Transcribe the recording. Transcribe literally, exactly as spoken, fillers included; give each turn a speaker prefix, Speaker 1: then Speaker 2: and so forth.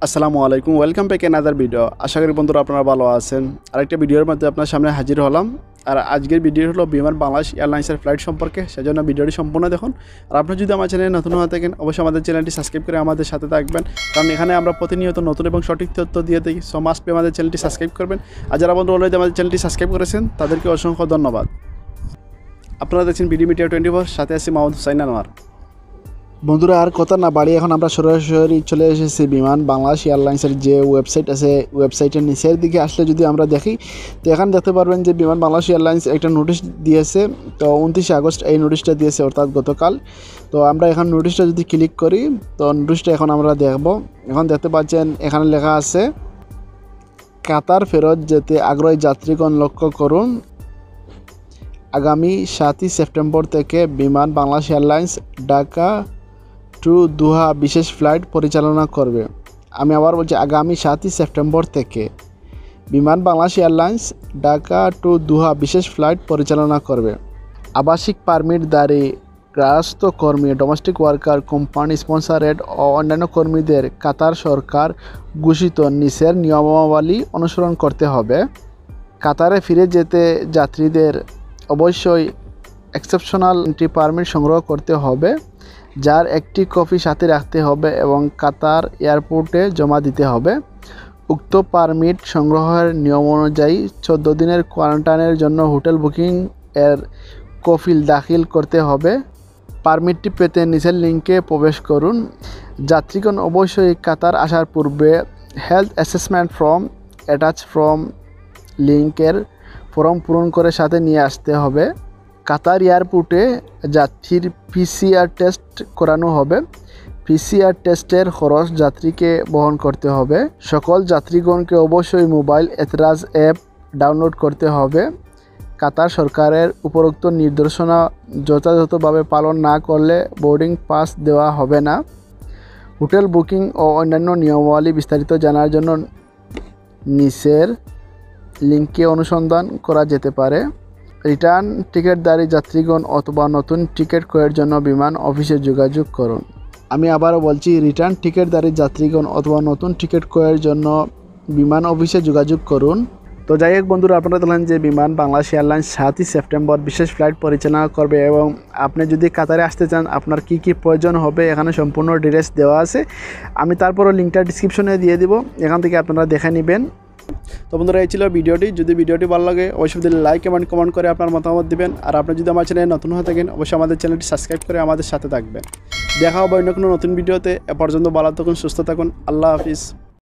Speaker 1: আসসালামু আলাইকুম, welcome back another video. আশা করি বন্ধুরা আপনারা ভালো আছেন। আরেকটা ভিডিওর মধ্যে আপনার সামনে হাজির হলাম। আর আজকের ভিডিও হলো বিমান বাংলাদেশ এয়ারলাইন্সের ফ্লাইট সম্পর্কে, সেজন্য ভিডিওটি সম্পূর্ণ দেখুন। আর আপনি যদি আমার চ্যানেলে নতুন হয়ে থাকেন অবশ্যই আমাদের চ্যানেলটি সাবস্ক্রাইব করে আমাদের সাথে থাকবেন, কারণ এখানে আমরা প্রতিনিয়ত নতুন এবং সঠিক তথ্য দিয়ে থাকি। সো মাস্ট বি আমাদের চ্যানেলটি সাবস্ক্রাইব করবেন। আর যারা বন্ধু অলরেডি আমাদের চ্যানেলটি সাবস্ক্রাইব করেছেন তাদেরকে অসংখ্য ধন্যবাদ। আপনারা দেখছেন বিডি মিডিয়া টোয়েন্টি ফোর, সাথে আছি মাহমুদ হুসাইন আনোয়ার। বন্ধুরা আর কথা না বাড়ি এখন আমরা সরাসরি চলে এসেছি বিমান বাংলাদেশ এয়ারলাইন্সের যে ওয়েবসাইট আছে, ওয়েবসাইটের নিচের দিকে আসলে যদি আমরা দেখি তো এখানে দেখতে পারবেন যে বিমান বাংলাদেশ এয়ারলাইন্স একটা নোটিশ দিয়েছে। তো উনত্রিশে আগস্ট এই নোটিশটা দিয়েছে, অর্থাৎ গতকাল। তো আমরা এখন নোটিশটা যদি ক্লিক করি তো নোটিশটা এখন আমরা দেখব। এখন দেখতে পাচ্ছেন এখানে লেখা আছে, কাতার ফেরত যেতে আগ্রহী যাত্রীগণ লক্ষ্য করুন, আগামী সাতই সেপ্টেম্বর থেকে Biman Bangladesh airlines Dhaka to Doha বিশেষ ফ্লাইট পরিচালনা করবে। আমি আবার বলছি, আগামী সাতই সেপ্টেম্বর থেকে Biman Bangladesh airlines Dhaka to Doha বিশেষ ফ্লাইট পরিচালনা করবে। আবাসিক পারমিটধারী গৃহস্থ কর্মী, ডোমেস্টিক ওয়ার্কার, কোম্পানি স্পন্সরেড ও অন্যান্য কর্মীদের কাতার সরকার ঘোষিত নিচের নিয়মাবলী অনুসরণ করতে হবে। কাতারে ফিরে যেতে যাত্রীদের অবশ্যই এক্সেপশনাল এন্ট্রি পারমিট সংগ্রহ করতে হবে, যার একটি কপি সাথে রাখতে হবে এবং কাতার এয়ারপোর্টে জমা দিতে হবে। উক্ত পারমিট সংগ্রহের নিয়ম অনুযায়ী চোদ্দ দিনের কোয়ারেন্টাইনের জন্য হোটেল বুকিং এর কফিল দাখিল করতে হবে। পারমিটটি পেতে নিচের লিঙ্কে প্রবেশ করুন। যাত্রীগণ অবশ্যই কাতার আসার পূর্বে health assessment form attach form লিঙ্কের ফর্ম পূরণ করে সাথে নিয়ে আসতে হবে। কাতার এয়ারপোর্টে যাত্রীর পিসিআর টেস্ট করানো হবে। পিসিআর টেস্টের খরচ যাত্রীকে বহন করতে হবে। সকল যাত্রীগণকে অবশ্যই মোবাইল এতরাজ অ্যাপ ডাউনলোড করতে হবে। কাতার সরকারের উপরোক্ত নির্দেশনা যথাযথভাবে পালন না করলে বোর্ডিং পাস দেওয়া হবে না। হোটেল বুকিং ও অন্যান্য নিয়মাবলী বিস্তারিত জানার জন্য নিচের লিঙ্কে অনুসন্ধান করা যেতে পারে। রিটার্ন টিকিটধারী যাত্রীগণ অথবা নতুন টিকিট ক্রয়ের জন্য বিমান অফিসে যোগাযোগ করুন। আমি আবারও বলছি, রিটার্ন টিকিটধারী যাত্রীগণ অথবা নতুন টিকিট ক্রয়ের জন্য বিমান অফিসে যোগাযোগ করুন। তো যাই হোক বন্ধুরা, আপনারা দেখলেন যে বিমান বাংলাদেশ এয়ারলাইন্স সাতই সেপ্টেম্বর বিশেষ ফ্লাইট পরিচালনা করবে, এবং আপনি যদি কাতারে আসতে চান আপনার কি কি প্রয়োজন হবে এখানে সম্পূর্ণ ডিটেইলস দেওয়া আছে। আমি তারপরও লিঙ্কটা ডিসক্রিপশনে দিয়ে দিব, এখান থেকে আপনারা দেখে নেবেন। তো বন্ধুরা এই ছিল ভিডিওটি। যদি ভিডিওটি ভালো লাগে অবশ্যই লাইক এবং কমেন্ট করে আপনার মতামত দিবেন। আর আপনি যদি আমার চ্যানেলে নতুন হয়ে থাকেন অবশ্যই আমাদের চ্যানেলটি সাবস্ক্রাইব করে আমাদের সাথে থাকবেন। দেখা হবে অন্য কোনো নতুন ভিডিওতে। এ পর্যন্ত ভালো থাকুন, সুস্থ থাকুন। আল্লাহ হাফিজ।